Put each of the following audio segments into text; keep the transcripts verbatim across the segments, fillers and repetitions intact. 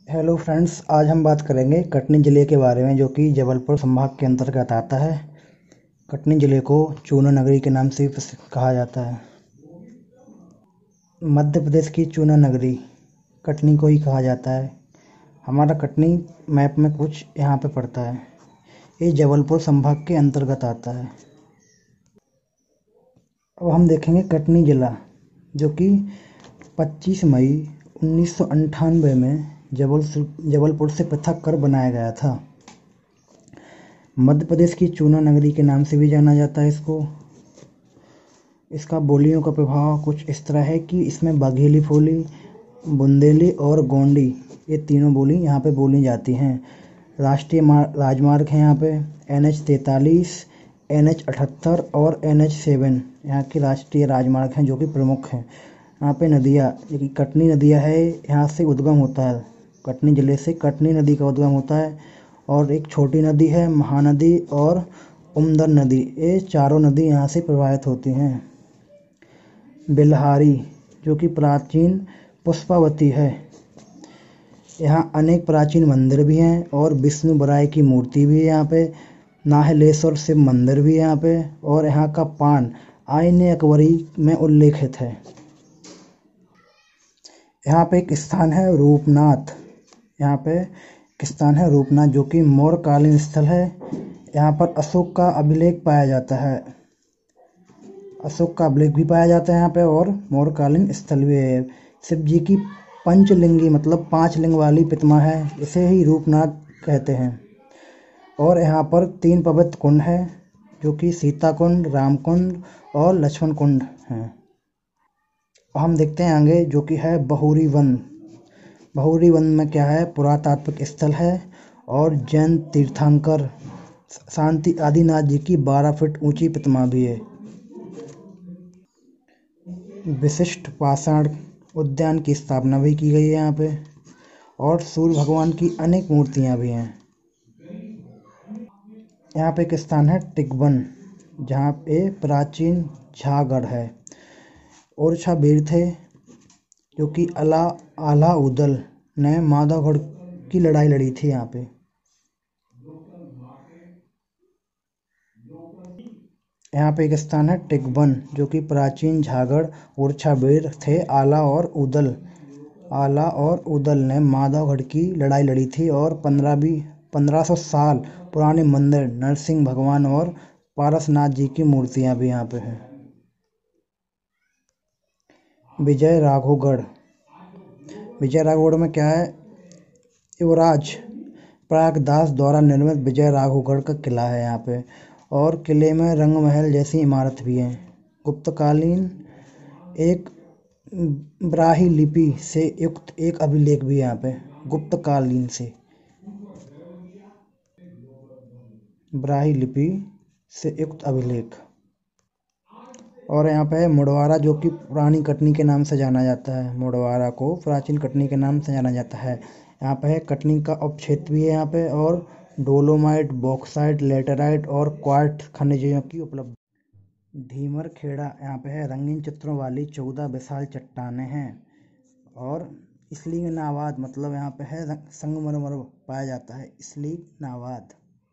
Hello friends, आज हम बात करेंगे कटनी ज़िले के बारे में, जो कि जबलपुर संभाग के अंतर्गत आता है। कटनी ज़िले को चूना नगरी के नाम से भी कहा जाता है। मध्य प्रदेश की चूना नगरी कटनी को ही कहा जाता है। हमारा कटनी मैप में कुछ यहाँ पे पड़ता है। ये जबलपुर संभाग के अंतर्गत आता है। अब हम देखेंगे कटनी ज़िला, जो कि पच्चीस मई उन्नीस सौ अंठानवे में जबलपुर जबलपुर से पृथक कर बनाया गया था। मध्य प्रदेश की चूना नगरी के नाम से भी जाना जाता है इसको। इसका बोलियों का प्रभाव कुछ इस तरह है कि इसमें बघेली बोली, बुंदेली और गोंडी, ये तीनों बोली यहाँ पे बोली जाती हैं। राष्ट्रीय राजमार्ग है यहाँ पे एन एच तैंतालीस, एन एच अठहत्तर और एन एच सेवन यहाँ के राष्ट्रीय राजमार्ग हैं, जो कि प्रमुख हैं। यहाँ पे नदियाँ, ये कटनी नदियाँ है, यहाँ से उद्गम होता है। कटनी ज़िले से कटनी नदी का उद्गम होता है। और एक छोटी नदी है महानदी और उमदर नदी, ये चारों नदी यहाँ से प्रवाहित होती हैं। बिल्हारी, जो कि प्राचीन पुष्पावती है। यहाँ अनेक प्राचीन मंदिर भी हैं और विष्णु बराय की मूर्ति भी है यहाँ पे। नाहलेश्वर शिव मंदिर भी है यहाँ पे। और यहाँ का पान आईने अकबरी में उल्लेखित है। यहाँ पे एक स्थान है रूपनाथ। यहाँ पे एक स्थान है रूपनाथ, जो कि मौर्यकालीन स्थल है। यहाँ पर अशोक का अभिलेख पाया जाता है। अशोक का अभिलेख भी पाया जाता है यहाँ पे, और मौर्यकालीन स्थल भी है। शिव जी की पंचलिंगी मतलब पांच लिंग वाली प्रतिमा है, इसे ही रूपनाथ कहते हैं। और यहाँ पर तीन पवित्र कुंड है, जो कि सीता कुंड, राम कुंड और लक्ष्मण कुंड हैं। हम देखते हैं आगे, जो कि है बहुरी वन। बहुरी वन में क्या है, पुरातात्विक स्थल है और जैन तीर्थंकर शांति आदिनाथ जी की बारह फीट ऊंची प्रतिमा भी है। विशिष्ट पाषाण उद्यान की स्थापना भी की गई है यहाँ पे। और सूर्य भगवान की अनेक मूर्तियाँ भी हैं। यहाँ पे एक स्थान है टिकवन, जहाँ पे प्राचीन झागढ़ है। ओरछा वीर थे, जो कि अला आला उदल ने माधवगढ़ की लड़ाई लड़ी थी यहाँ पे। यहाँ पे एक स्थान है टिकवन, जो कि प्राचीन झागढ़ ओरछा वीर थे। आला और उदल आला और उदल ने माधवगढ़ की लड़ाई लड़ी थी। और पंद्रहवीं पंद्रह सौ साल पुराने मंदिर नरसिंह भगवान और पारसनाथ जी की मूर्तियाँ भी यहाँ पे हैं। विजय राघवगढ़। विजय राघवगढ़ में क्या है, युवराज प्रयागदास द्वारा निर्मित विजय राघवगढ़ का किला है यहाँ पे। और किले में रंग महल जैसी इमारत भी है। गुप्तकालीन एक ब्राह्मी लिपि से युक्त एक अभिलेख भी है यहाँ पे। गुप्तकालीन से ब्राह्मी लिपि से युक्त अभिलेख। और यहाँ पे है मुड़वारा, जो कि पुरानी कटनी के नाम से जाना जाता है। मुड़वारा को प्राचीन कटनी के नाम से जाना जाता है। यहाँ पे है कटनी का उपक्षेत्र भी है यहाँ पे। और डोलोमाइट, बॉक्साइट, लेटेराइट और क्वार्ट्ज खनिजों की उपलब्ध। धीमर खेड़ा, यहाँ पे है रंगीन चित्रों वाली चौदह विशाल चट्टानें हैं। और इसलिए नावाद मतलब यहाँ पे है संगमरमर पाया जाता है, इसलिए नावाद।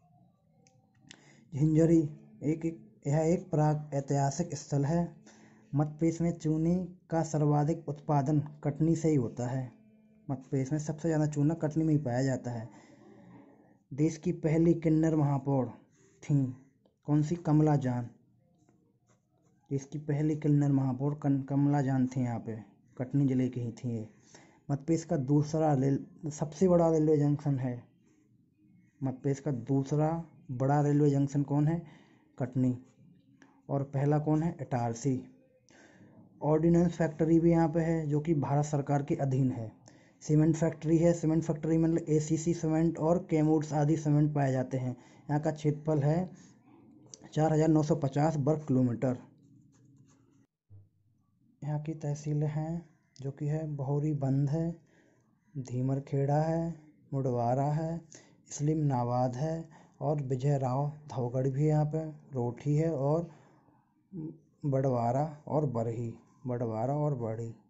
झिंझरी एक, एक यह एक प्राग ऐतिहासिक स्थल है। मध्य प्रदेश में चूने का सर्वाधिक उत्पादन कटनी से ही होता है। मध्य प्रदेश में सबसे ज़्यादा चूना कटनी में ही पाया जाता है। देश की पहली किन्नर महापौर थी कौन सी, कमला जान। देश की पहली किन्नर महापौर कमला जान थी, यहाँ पे कटनी जिले की ही थी ये। मध्य प्रदेश का दूसरा रेल सबसे बड़ा रेलवे जंक्शन है। मध्य प्रदेश का दूसरा बड़ा रेलवे जंक्शन कौन है, कटनी। और पहला कौन है, इटारसी। ऑर्डिनेंस फैक्ट्री भी यहाँ पे है, जो कि भारत सरकार के अधीन है। सीमेंट फैक्ट्री है। सीमेंट फैक्ट्री मतलब एसीसी सीमेंट और कैमूड्स आदि सीमेंट पाए जाते हैं। यहाँ का क्षेत्रफल है चार हजार नौ सौ पचास वर्ग किलोमीटर। यहाँ की तहसीलें हैं, जो कि है बहुरी बंद है, धीमर खेड़ा है, मुड़वारा है, इस्लीम नावाद है और विजय राव धावगढ़ भी है। यहाँ पे रोठी है और बड़वारा और बरही बड़वारा और बड़ी।